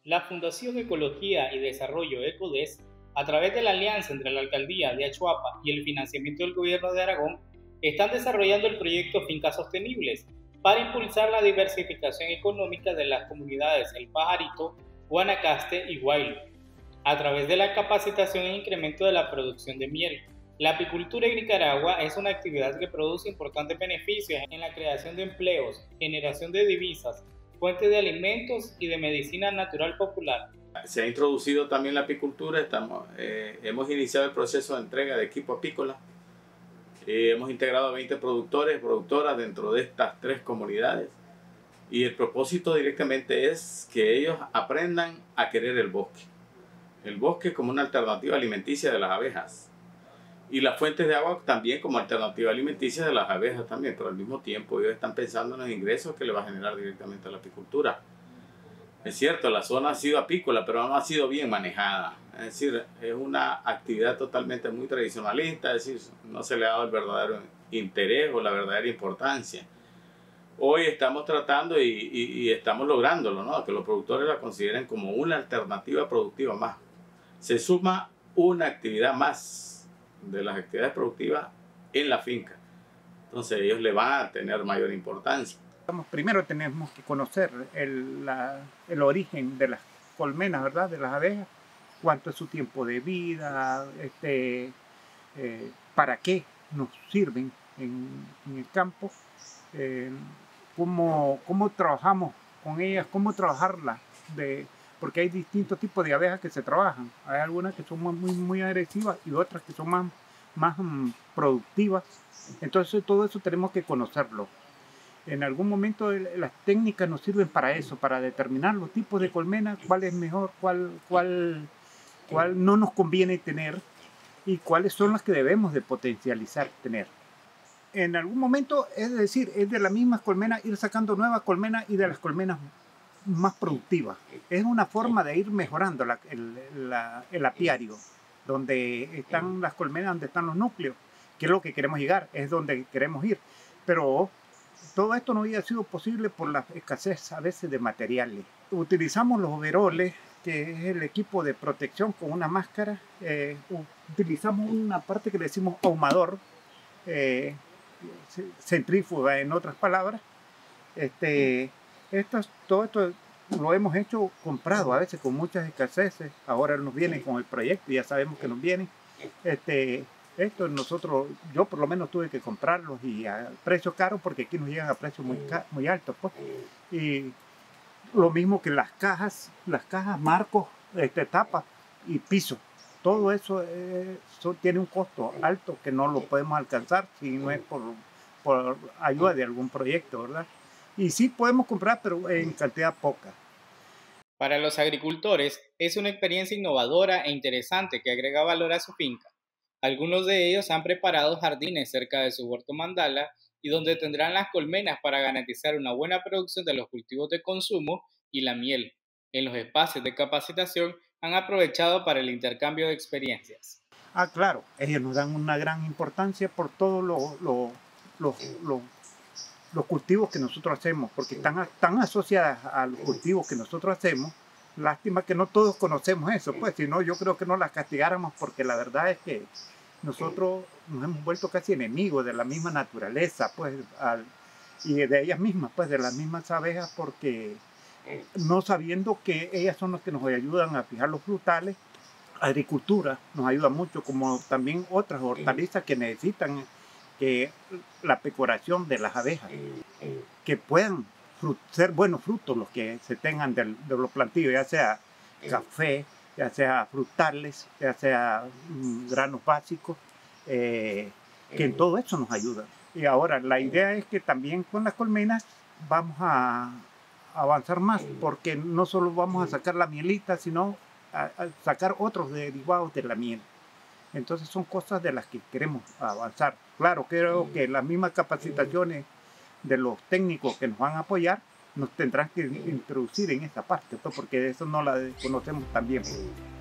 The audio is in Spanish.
La Fundación Ecología y Desarrollo ECODES, a través de la alianza entre la Alcaldía de Achuapa y el financiamiento del Gobierno de Aragón, están desarrollando el proyecto Fincas Sostenibles para impulsar la diversificación económica de las comunidades El Pajarito, Guanacaste y Huaylo, a través de la capacitación e incremento de la producción de miel. La apicultura en Nicaragua es una actividad que produce importantes beneficios en la creación de empleos, generación de divisas, fuente de alimentos y de medicina natural popular. Se ha introducido también la apicultura, hemos iniciado el proceso de entrega de equipo apícola. Hemos integrado a 20 productores y productoras dentro de estas 3 comunidades. Y el propósito directamente es que ellos aprendan a querer el bosque como una alternativa alimenticia de las abejas. Y las fuentes de agua también como alternativa alimenticia de las abejas también, pero al mismo tiempo ellos están pensando en los ingresos que le va a generar directamente a la apicultura. Es cierto, la zona ha sido apícola, pero no ha sido bien manejada. Es decir, es una actividad totalmente muy tradicionalista, es decir, no se le ha dado el verdadero interés o la verdadera importancia. Hoy estamos tratando y estamos lográndolo, ¿no? Que los productores la consideren como una alternativa productiva más. Se suma una actividad más de las actividades productivas en la finca. Entonces ellos le van a tener mayor importancia. Primero tenemos que conocer el origen de las colmenas, ¿verdad? De las abejas, cuánto es su tiempo de vida, para qué nos sirven en el campo, cómo trabajamos con ellas, cómo trabajarlas, porque hay distintos tipos de abejas que se trabajan. Hay algunas que son muy agresivas y otras que son más productivas. Entonces todo eso tenemos que conocerlo. En algún momento las técnicas nos sirven para eso, para determinar los tipos de colmenas, cuál es mejor, cuál no nos conviene tener y cuáles son las que debemos de potencializar tener. En algún momento, es decir, es de las mismas colmenas ir sacando nuevas colmenas y de las colmenas más productivas. Es una forma de ir mejorando el apiario, donde están las colmenas, donde están los núcleos, que es lo que queremos llegar, es donde queremos ir. Pero todo esto no había sido posible por la escasez a veces de materiales. Utilizamos los overoles, que es el equipo de protección con una máscara. Utilizamos una parte que le decimos ahumador, centrífuga en otras palabras. Todo esto lo hemos hecho comprado a veces con muchas escaseces. Ahora nos vienen con el proyecto, ya sabemos que nos vienen. Yo por lo menos tuve que comprarlos y a precio caro porque aquí nos llegan a precios muy altos, pues. Y lo mismo que las cajas, marcos, tapas y piso. Todo eso tiene un costo alto que no lo podemos alcanzar si no es por ayuda de algún proyecto, ¿verdad? Y sí podemos comprar, pero en cantidad poca. Para los agricultores es una experiencia innovadora e interesante que agrega valor a su finca. Algunos de ellos han preparado jardines cerca de su huerto mandala y donde tendrán las colmenas para garantizar una buena producción de los cultivos de consumo y la miel. En los espacios de capacitación han aprovechado para el intercambio de experiencias. Claro, ellos nos dan una gran importancia por todos los cultivos que nosotros hacemos, porque están asociadas a los cultivos que nosotros hacemos. Lástima que no todos conocemos eso, pues, si no, yo creo que no las castigáramos, porque la verdad es que nosotros nos hemos vuelto casi enemigos de la misma naturaleza, pues, y de ellas mismas, pues, de las mismas abejas, porque no sabiendo que ellas son las que nos ayudan a fijar los frutales. Agricultura nos ayuda mucho, como también otras hortalizas que necesitan que la pecoración de las abejas, que puedan ser buenos frutos los que se tengan de los plantíos, ya sea café, ya sea frutales, ya sea granos básicos, que en todo eso nos ayuda. Y ahora la idea es que también con las colmenas vamos a avanzar más, porque no solo vamos a sacar la mielita, sino a sacar otros derivados de la miel. Entonces son cosas de las que queremos avanzar. Claro, creo que las mismas capacitaciones de los técnicos que nos van a apoyar nos tendrán que introducir en esa parte, pues, porque eso no la conocemos tan bien.